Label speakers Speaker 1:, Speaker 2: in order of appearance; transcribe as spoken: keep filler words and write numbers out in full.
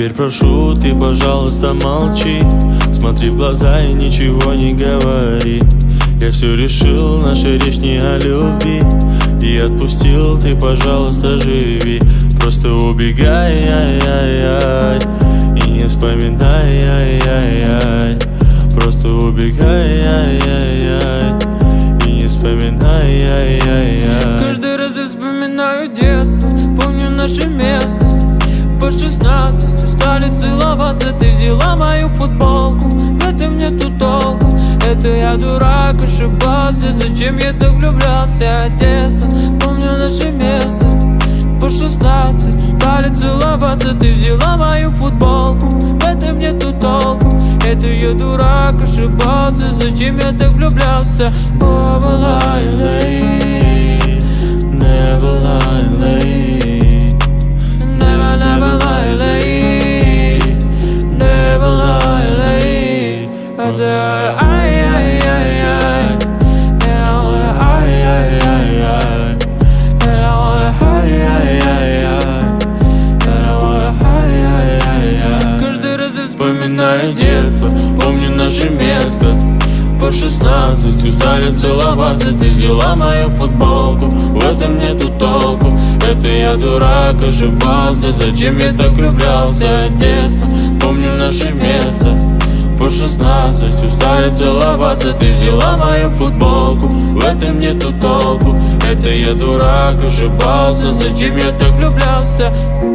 Speaker 1: Теперь прошу, ты, пожалуйста, молчи. Смотри в глаза и ничего не говори. Я все решил, наша речь не о любви. И отпустил, ты, пожалуйста, живи. Просто убегай, ай-яй-яй, и не вспоминай, ай-яй-яй. Просто убегай, ай-яй-яй, и не вспоминай, ай-яй-яй.
Speaker 2: Каждый раз я вспоминаю детство, помню наше место. По шестнадцать устали целоваться, ты взяла мою футболку. В этом нету толку, это я дурак, ошибался. Зачем я так влюблялся от детства? Помню наше место. По шестнадцать устали целоваться, ты взяла мою футболку. В этом нету толку, это я дурак, ошибался. Зачем я так влюблялся? Never lie late, never lie late, never, never lie late, never lie late. I said ay, ay, ay, ay, and I wanna ay, ay, ay, ay, and I wanna ay, ay, ay, ay, and I wanna ay, ay, ay, ay. Каждый раз я вспоминаю детство, помню наше место. По шестнадцать устали целоваться, ты взяла мою футболку. В этом нету толку, это я дурак, ошибался. Зачем я так влюблялся от детства? Помню наше место. По шестнадцать устали целоваться, ты взяла мою футболку. В этом нету толку, это я дурак, ошибался. Зачем я так влюблялся?